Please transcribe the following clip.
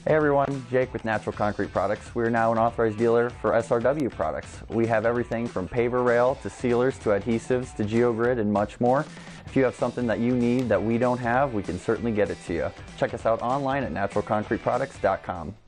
Hey everyone, Jake with Natural Concrete Products. We are now an authorized dealer for SRW Products. We have everything from paver rail to sealers to adhesives to geogrid and much more. If you have something that you need that we don't have, we can certainly get it to you. Check us out online at naturalconcreteproducts.com.